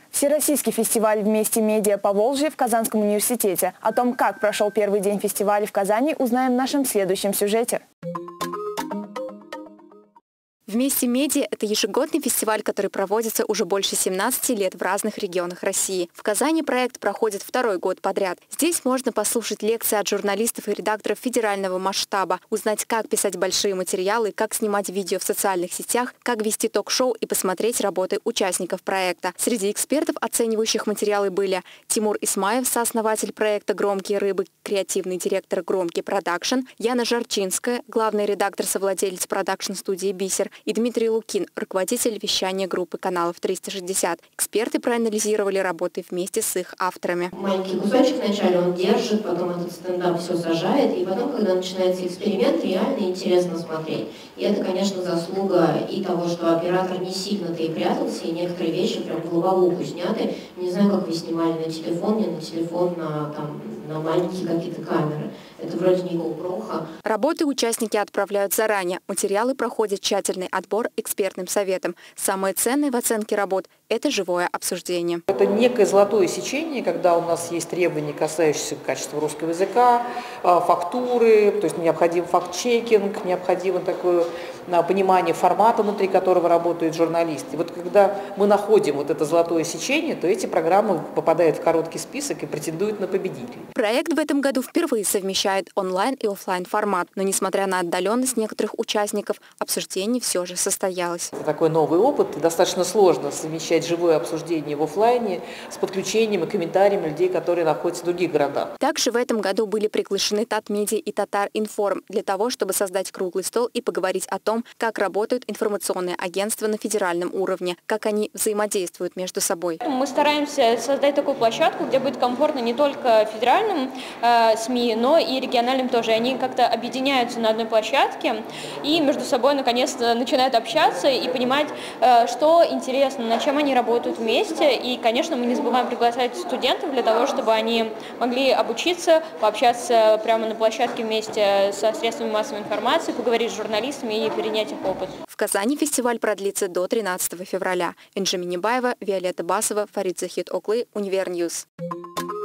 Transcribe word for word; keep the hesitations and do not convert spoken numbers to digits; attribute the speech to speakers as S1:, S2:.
S1: Всероссийский фестиваль «Вместе медиа Поволжье» в Казанском университете. О том, как прошел первый день фестиваля в Казани, узнаем в нашем следующем сюжете.
S2: «Вместе медиа» – это ежегодный фестиваль, который проводится уже больше семнадцати лет в разных регионах России. В Казани проект проходит второй год подряд. Здесь можно послушать лекции от журналистов и редакторов федерального масштаба, узнать, как писать большие материалы, как снимать видео в социальных сетях, как вести ток-шоу и посмотреть работы участников проекта. Среди экспертов, оценивающих материалы, были Тимур Исмаев, сооснователь проекта «Громкие рыбы», креативный директор «Громкий продакшн», Яна Жарчинская, главный редактор-совладелец продакшн-студии «Бисер», и Дмитрий Лукин, руководитель вещания группы каналов триста шестьдесят. Эксперты проанализировали работы вместе с их авторами.
S3: Маленький кусочек вначале он держит, потом этот стендап все сажает, и потом, когда начинается эксперимент, реально интересно смотреть. И это, конечно, заслуга и того, что оператор не сильно-то и прятался, и некоторые вещи прям в головуху сняты. Не знаю, как вы снимали на телефон, не на телефон, на, там, на маленькие какие-то камеры. Это вроде не GoPro.
S2: Работы участники отправляют заранее. Материалы проходят тщательный отбор экспертным советом. Самое ценное в оценке работ – это живое обсуждение.
S4: Это некое золотое сечение, когда у нас есть требования, касающиеся качества русского языка, фактуры, то есть необходим факт-чекинг, необходимо такое понимание формата, внутри которого работает журналист. И вот когда мы находим вот это золотое сечение, то эти программы попадают в короткий список и претендуют на победителей.
S2: Проект в этом году впервые совмещает онлайн и офлайн формат, но несмотря на отдаленность некоторых участников, обсуждение все же состоялось.
S4: Это такой новый опыт, и достаточно сложно совмещать живое обсуждение в офлайне с подключением и комментариями людей, которые находятся в других городах.
S2: Также в этом году были приглашены Татмедиа и Татар-Информ для того, чтобы создать круглый стол и поговорить о том, как работают информационные агентства на федеральном уровне, как они взаимодействуют между собой.
S5: Мы стараемся создать такую площадку, где будет комфортно не только федеральным э, СМИ, но и региональным тоже. Они как-то объединяются на одной площадке и между собой наконец-то начинают общаться и понимать, э, что интересно, над чем они работают вместе. И, конечно, мы не забываем приглашать студентов для того, чтобы они могли обучиться, пообщаться прямо на площадке вместе со средствами массовой информации, поговорить с журналистами и перенять их опыт.
S2: В Казани фестиваль продлится до тринадцатого февраля. Энджи Минибаева, Виолетта Басова, Фарид Захид Оклы, Универньюз.